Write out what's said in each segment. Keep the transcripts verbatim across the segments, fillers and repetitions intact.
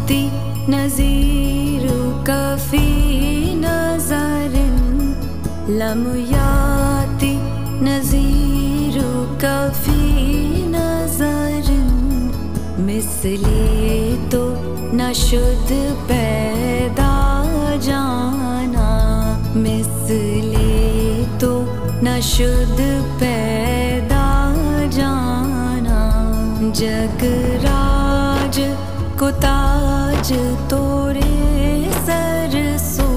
याति नज़ीरु कफ़ी नज़रिन लम याति नज़ीरु कफ़ी नज़रिन मिसले तो न शुद्ध पैदा जाना मिसले तो न शुद्ध पैदा जाना जगराज को ताज तोरे सरसो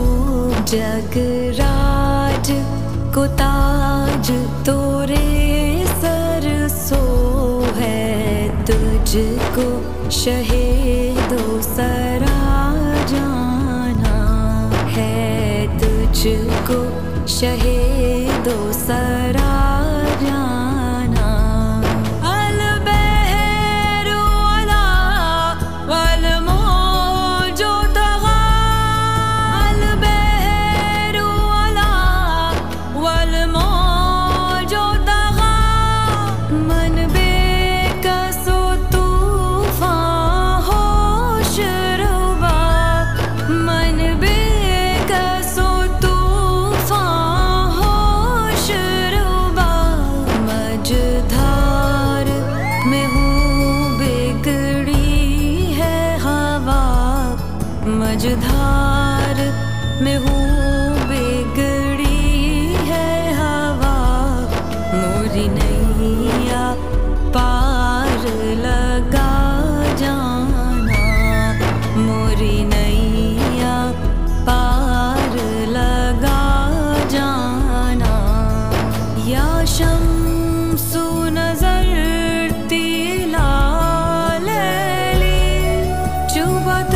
जगराज को ताज तोरे सरसो है तुझको शहीदो सरा जाना है तुझको शहीदो सरा जाना मझधार में हूँ बिगड़ी है हवा मोरी नैया पार लगा जाना मोरी नैया पार लगा जाना या शम्सु नज़र तिला लैली चुबत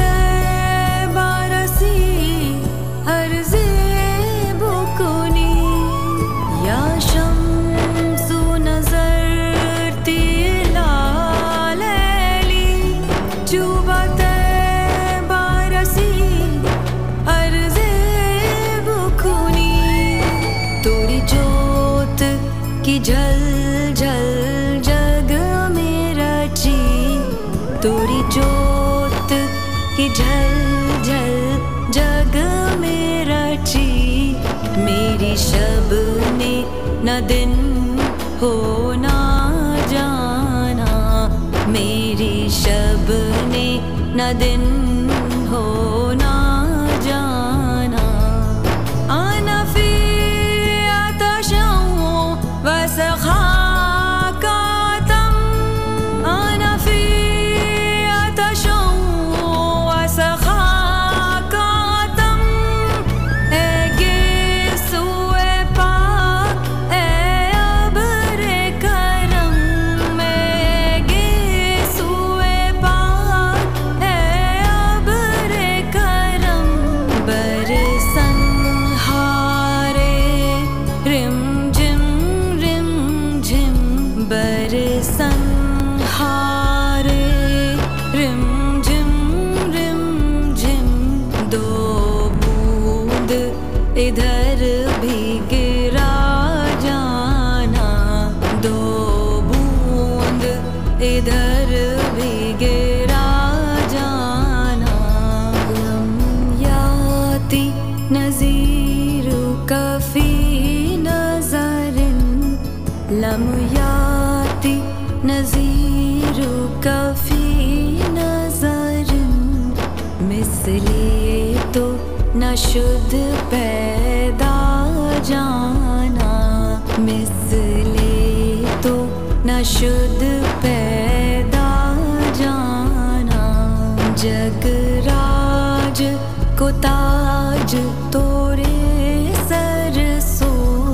की झल झल जग में रची तोरी जोत की झल झल जग में रची मेरी शब ने न दिन हो ना जाना मेरी शब ने न दिन हो ना जाना आना इधर भी गिरा जाना दो बूंद इधर भी गिरा जाना लम याति नज़ीरु कफ़ी नज़रिन लम याति नज़ीरु कफ़ी नज़रिन मिसले तो न शुद्ध पैदा जाना मिसले तो न शुद्ध पैदा जाना जगराज को ताज तोरे सरसो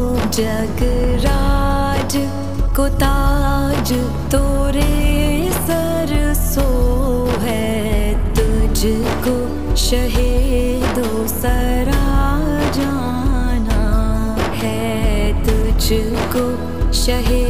जगराज को ताज तोरे सरसो है तुझको शहीदो सरा जाना है तुझको शहीद